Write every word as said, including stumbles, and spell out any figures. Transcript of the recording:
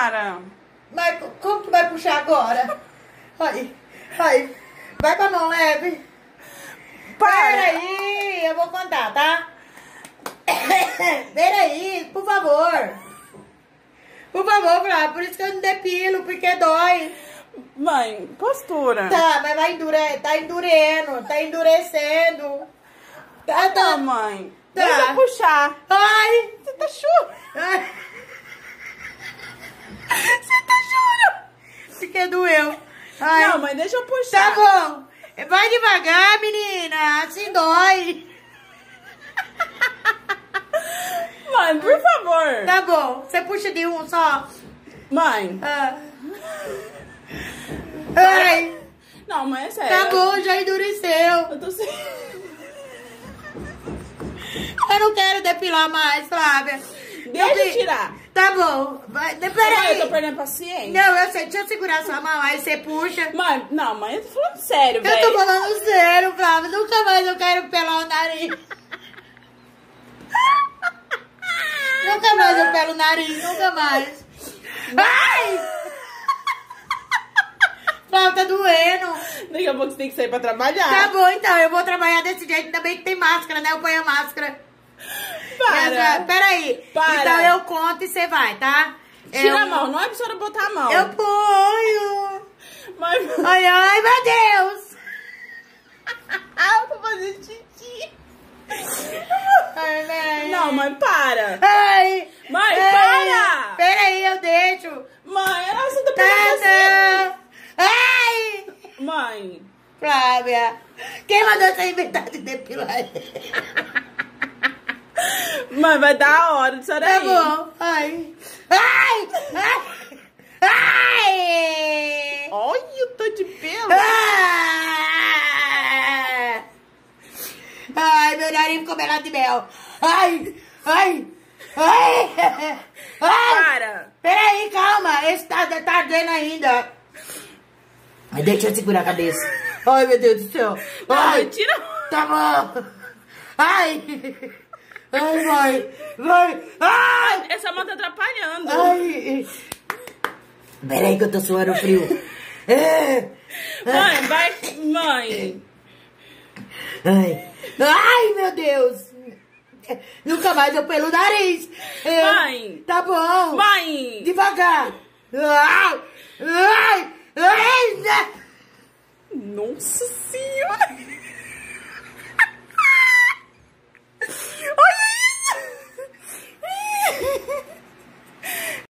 para. Mas como que vai puxar agora? Ai, ai. Vai com a mão leve. Para. Peraí, eu vou contar, tá? Peraí, por favor. Por favor, Flávia, por isso que eu não depilo, porque dói. Mãe, postura. Tá, mas vai endure... tá endurendo, tá endurecendo. Tá, tá. Não, mãe. Tá. Deixa eu puxar. Ai, Você tá chorando. ai, Você tá chorando. porque doeu. Ai. Não, mãe, deixa eu puxar. Tá bom. Vai devagar, menina, assim dói. Mãe, por favor. Tá bom, você puxa de um só. Mãe. Ah. Ai, Não, mãe, é sério. tá bom, já endureceu. Eu tô sem... Eu não quero depilar mais, Flávia. Deixa eu vi- tirar. Tá bom. Vai, Mãe, eu peraí. tô perdendo paciência. Não, eu sei. Deixa eu segurar sua mão, aí você puxa. Mãe, não, mãe, eu tô falando sério, Eu velho. tô falando sério, Flávia. Nunca mais eu quero pelar o nariz. Nunca mais eu pelo o nariz, nunca mais. Ai! Flávia, tá doendo. Daqui a pouco você tem que sair pra trabalhar. Tá bom, então. Eu vou trabalhar desse jeito. Ainda bem que tem máscara, né? Eu ponho a máscara. Para. Essa- Peraí. Para. Então eu conto e você vai, tá? Tira Eu- a mão, não é pra senhora botar a mão. Eu ponho. Mãe, Ai, ai, meu Deus. ah, eu tô fazendo xixi. Ai, mãe. Não, mãe, para. Ai. Mãe, ai. para. Peraí, eu deixo. Mãe, nossa, eu tô Tá, perdendo paciência. tá. Ai. Mãe. Flávia. Quem mandou você inventar de depilar? Mãe, vai dar a hora de senhora Tá ir. bom. Ai. Ai. Ai. Ai. Olha, eu tô de pelo. Ah! Ai, meu nariz ficou melado de mel. Ai, ai, ai, ai. Para. Peraí, calma. Esse tá, tá ardendo ainda. Ai, deixa eu segurar a cabeça. Ai, meu Deus do céu. Não, Ai, mãe, tira. tá bom. Ai, ai, vai, vai. Ai, Essa mão tá atrapalhando. ai. Peraí que eu tô suando frio. É. Mãe, vai. Mãe. Ai. Ai, meu Deus. Nunca mais eu pelo o nariz. É. Mãe. Tá bom. Mãe. Devagar. Ai. Ai. Ai. Nossa senhora.